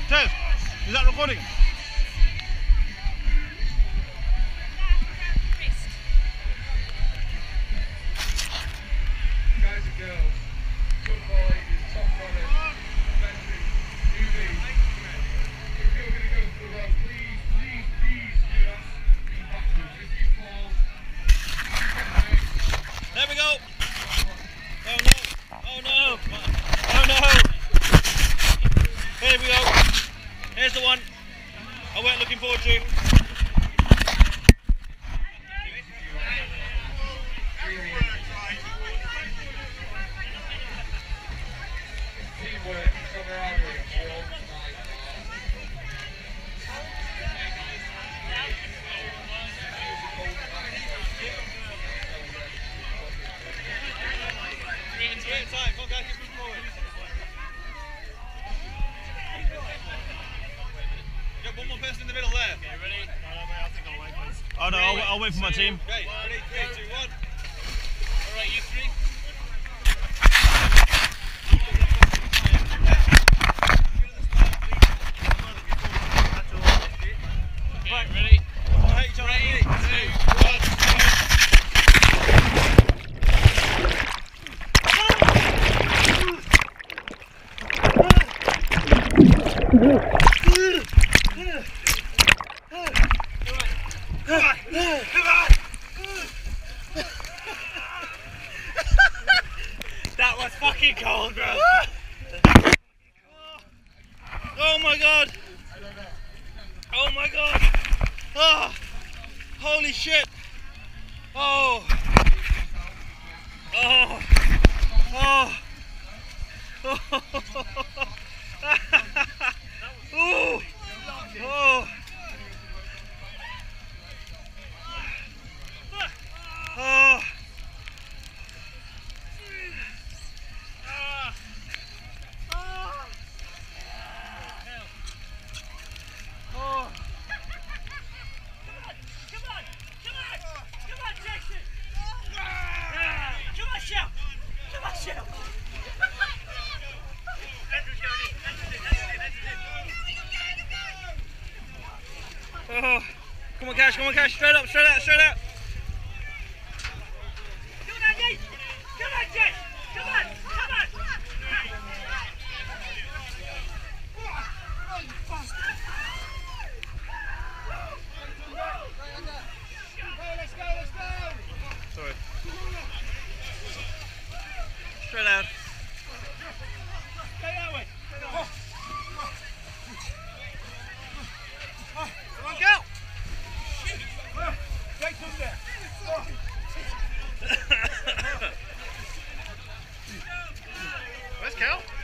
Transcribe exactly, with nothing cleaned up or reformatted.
Tez, is that recording? Guys and girls, football is top runners, veterans, newbies. If you're going to go for the run, please, please, please do not be backwards. If you fall, there we go. Oh no. Oh no. Oh no. Here we go. Here's the one I weren't looking forward to. teamwork, camaraderie, all night Great time. Come on, guys, keep moving forward. Got one more person in the middle there. Okay, ready? No, no, wait, I think I'll wait, please. Oh no, I'll, I'll wait for my team. Okay, ready? Three, two, one. All right, you three. Okay, ready? Three, two, one. That was fucking cold, bro. Oh my god. Oh my god. Oh, holy shit. Oh. Oh. Oh. Oh. Oh. Oh. Oh. Oh, come on, Cash, come on, Cash, straight up, straight out, straight out. Come on, Jess! Come on, Jess! Come on, come on! Let's go, let's go! Sorry. Straight out. Stay that way. Come on, go! Right through there. Where's Cal?